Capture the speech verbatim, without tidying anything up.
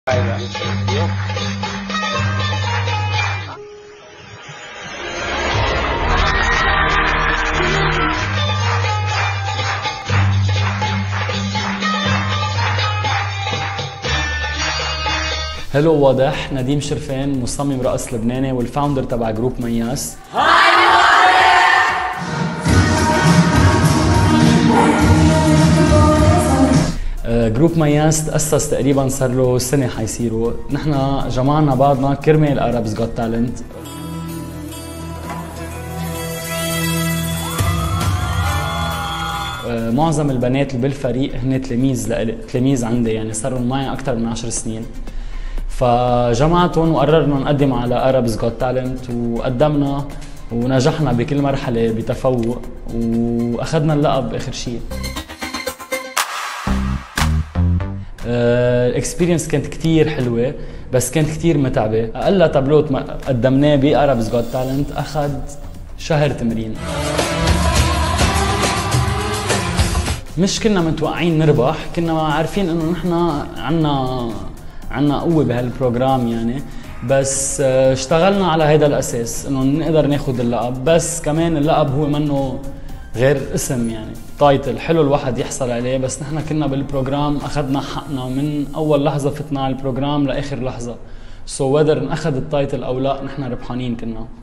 هلو واضح، نديم شرفان مصمم رقص لبناني والفاوندر تبع جروب مياس. جروب مياس تأسس تقريبا صار له سنة حيصيروا، نحن جمعنا بعضنا كرمال Arabs Got Talent. معظم البنات اللي بالفريق هن تلاميذ لإلي، تلاميذ عندي، يعني صاروا معي أكثر من عشر سنين. فجمعتهم وقررنا نقدم على Arabs Got Talent وقدمنا ونجحنا بكل مرحلة بتفوق وأخذنا اللقب آخر شيء. الاكسبيرينس كانت كتير حلوة بس كانت كتير متعبة. أقل تابلوت قدمناه ب Arabs Got Talent أخذ شهر تمرين. مش كنا متوقعين نربح، كنا عارفين انه نحن عنا عنا قوة بهالبروجرام يعني، بس اشتغلنا على هذا الأساس انه نقدر ناخد اللقب. بس كمان اللقب هو منه غير اسم، يعني تايتل حلو الواحد يحصل عليه، بس نحن كنا بالبروجرام اخذنا حقنا من اول لحظة فتنا على البروجرام لاخر لحظة. سو so whether اخذ التايتل او لا نحن ربحانين كنا.